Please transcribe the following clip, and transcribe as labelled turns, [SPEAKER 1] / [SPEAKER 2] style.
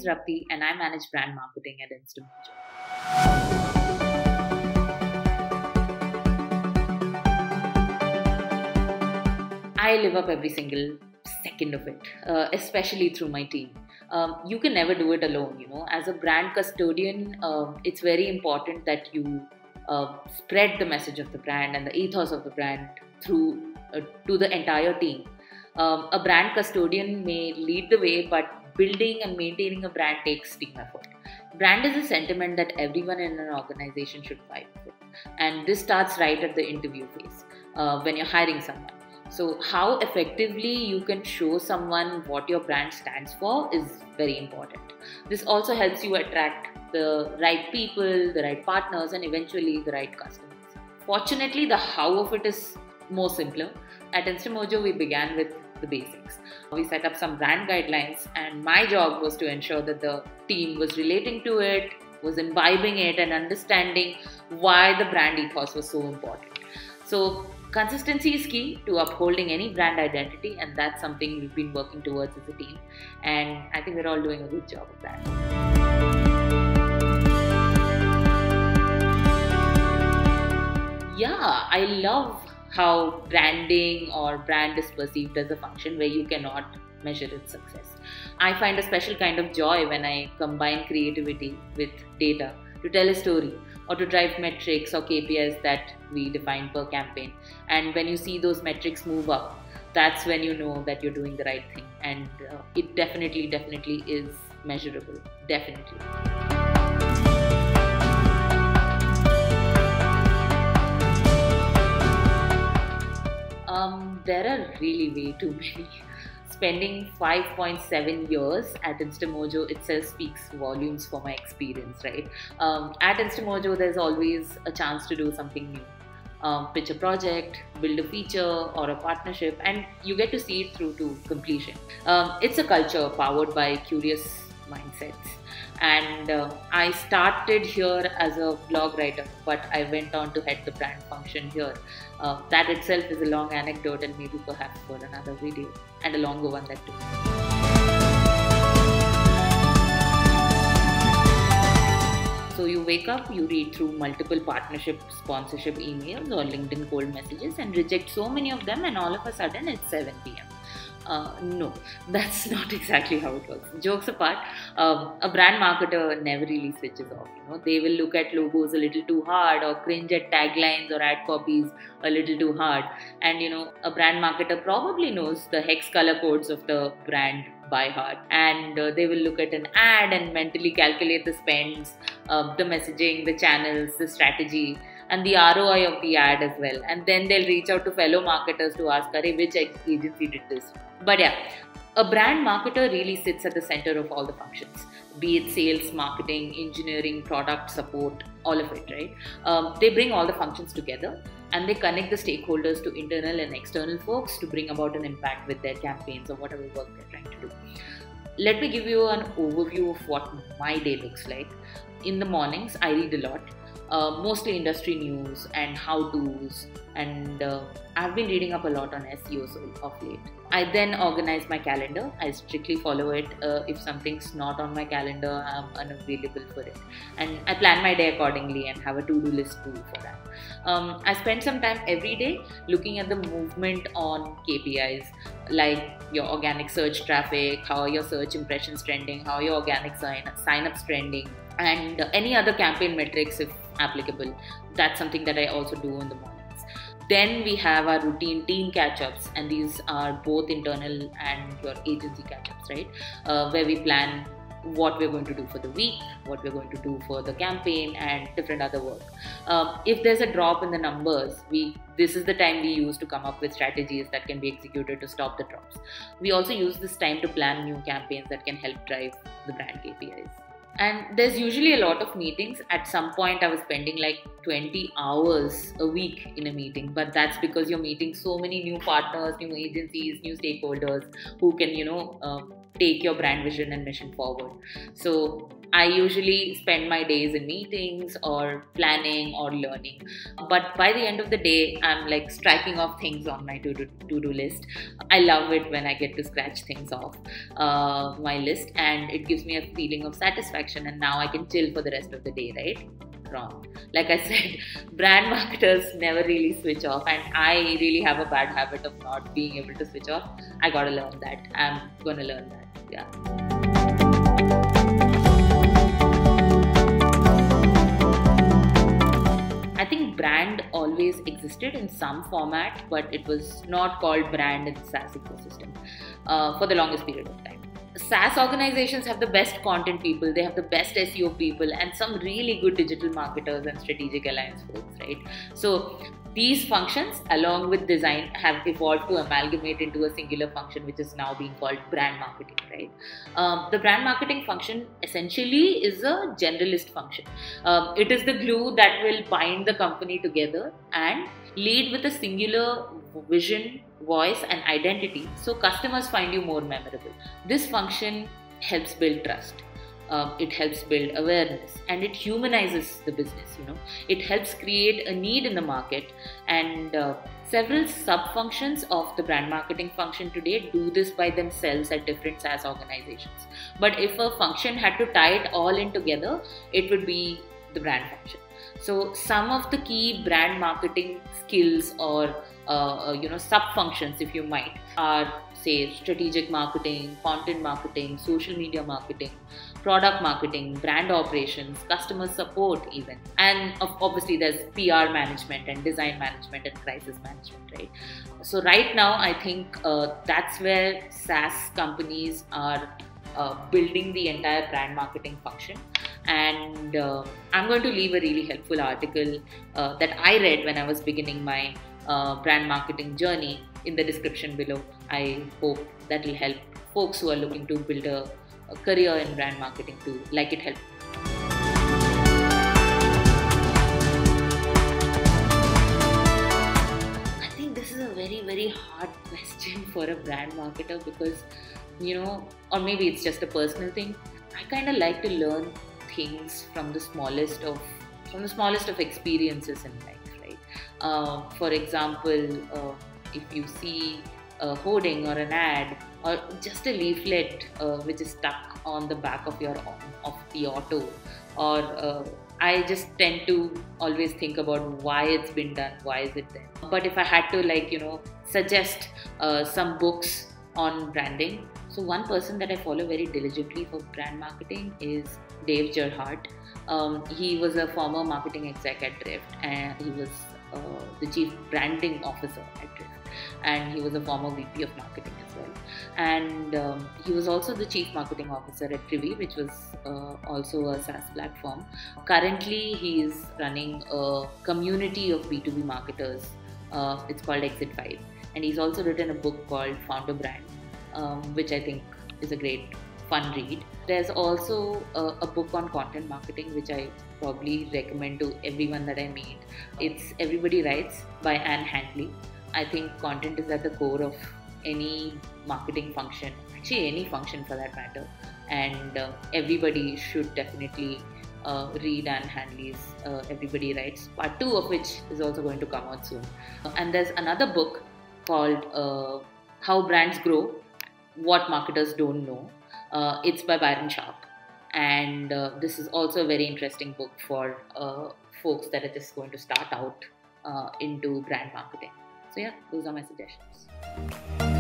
[SPEAKER 1] Rapti and I manage brand marketing at Instamojo. I live up every single second of it, especially through my team. You can never do it alone, As a brand custodian, it's very important that you spread the message of the brand and the ethos of the brand through to the entire team. A brand custodian may lead the way, but building and maintaining a brand takes team effort. Brand is a sentiment that everyone in an organization should fight for. And this starts right at the interview phase when you're hiring someone. So how effectively you can show someone what your brand stands for is very important. This also helps you attract the right people, the right partners, and eventually the right customers. Fortunately, the how of it is more simpler. At Instamojo, we began with the basics. We set up some brand guidelines, and my job was to ensure that the team was relating to it, was imbibing it, and understanding why the brand ethos was so important. So consistency is key to upholding any brand identity, and that's something we've been working towards as a team, and I think we're all doing a good job of that. Yeah, I love how branding or brand is perceived as a function where you cannot measure its success. I find a special kind of joy when I combine creativity with data to tell a story or to drive metrics or KPIs that we define per campaign. And when you see those metrics move up, that's when you know that you're doing the right thing. And it definitely is measurable. Definitely. There are really way too many. Spending 5.7 years at Instamojo itself speaks volumes for my experience, right? At Instamojo, there's always a chance to do something new. Pitch a project, build a feature or a partnership, and you get to see it through to completion. It's a culture powered by curious mindsets. And I started here as a blog writer, but I went on to head the brand function here. That itself is a long anecdote, and maybe perhaps for another video, and a longer one that too. So you wake up, you read through multiple partnership, sponsorship emails or LinkedIn cold messages and reject so many of them, and all of a sudden it's 7 p.m. No, that's not exactly how it works. Jokes apart, a brand marketer never really switches off. They will look at logos a little too hard or cringe at taglines or ad copies a little too hard. And a brand marketer probably knows the hex color codes of the brand by heart, and they will look at an ad and mentally calculate the spends, the messaging, the channels, the strategy, and the ROI of the ad as well. And then they'll reach out to fellow marketers to ask, which agency did this? But yeah, a brand marketer really sits at the center of all the functions, be it sales, marketing, engineering, product support, all of it, right? They bring all the functions together and they connect the stakeholders to internal and external folks to bring about an impact with their campaigns or whatever work they're trying to do. Let me give you an overview of what my day looks like. In the mornings, I read a lot. Mostly industry news and how-tos, and I've been reading up a lot on SEO of late. I then organize my calendar. I strictly follow it. If something's not on my calendar, I'm unavailable for it, and I plan my day accordingly and have a to-do list too for that. I spend some time every day looking at the movement on KPIs like your organic search traffic, how are your search impressions trending, how are your organic sign-ups trending, and any other campaign metrics if applicable. That's something that I also do in the mornings. Then we have our routine team catch-ups, and these are both internal and your agency catch-ups, right? Where we plan what we're going to do for the week, what we're going to do for the campaign, and different other work. If there's a drop in the numbers, this is the time we use to come up with strategies that can be executed to stop the drops. We also use this time to plan new campaigns that can help drive the brand KPIs. And there's usually a lot of meetings. At some point, I was spending like 20 hours a week in a meeting, but that's because you're meeting so many new partners, new agencies, new stakeholders who can, take your brand vision and mission forward. So I usually spend my days in meetings or planning or learning. But by the end of the day, I'm like striking off things on my to-do list. I love it when I get to scratch things off my list, and it gives me a feeling of satisfaction, and now I can chill for the rest of the day, right? Wrong. Like I said, brand marketers never really switch off, and I really have a bad habit of not being able to switch off. I gotta learn that. I'm gonna learn that. Yeah. I think brand always existed in some format, but it was not called brand in the SaaS ecosystem for the longest period of time. SaaS organizations have the best content people, they have the best SEO people, and some really good digital marketers and strategic alliance folks, right? So these functions, along with design, have evolved to amalgamate into a singular function, which is now being called brand marketing, right? The brand marketing function essentially is a generalist function. It is the glue that will bind the company together and lead with a singular vision, voice, and identity, so customers find you more memorable. This function helps build trust. It helps build awareness, and it humanizes the business. It helps create a need in the market, and several sub-functions of the brand marketing function today do this by themselves at different SaaS organizations. But if a function had to tie it all in together, it would be the brand function. So some of the key brand marketing skills or sub-functions, if you might, are, say, strategic marketing, content marketing, social media marketing, product marketing, brand operations, customer support even. And obviously there's PR management and design management and crisis management, right? So right now I think that's where SaaS companies are building the entire brand marketing function. And I'm going to leave a really helpful article that I read when I was beginning my brand marketing journey in the description below. I hope that will help folks who are looking to build a career in brand marketing to like it help. I think this is a very, very hard question for a brand marketer because, or maybe it's just a personal thing. I kind of like to learn things from the smallest of experiences in life, right? For example, if you see a hoarding or an ad or just a leaflet which is stuck on the back of the auto, or I just tend to always think about why it's been done, why is it there. But if I had to suggest some books on branding, so one person that I follow very diligently for brand marketing is Dave Gerhardt. He was a former marketing exec at Drift, and he was the chief branding officer at Drift, and he was a former VP of marketing as well. And he was also the chief marketing officer at Privy, which was also a SaaS platform. Currently, he is running a community of B2B marketers. It's called Exit 5, and he's also written a book called Founder Brand, which I think is a great fun read. There's also a book on content marketing, which I probably recommend to everyone that I meet. It's Everybody Writes by Anne Handley. I think content is at the core of any marketing function, actually any function for that matter, and everybody should definitely read Anne Handley's Everybody Writes, part 2 of which is also going to come out soon. And there's another book called How Brands Grow, What Marketers Don't Know. It's by Byron Sharp, and this is also a very interesting book for folks that are just going to start out into brand marketing. So yeah, those are my suggestions.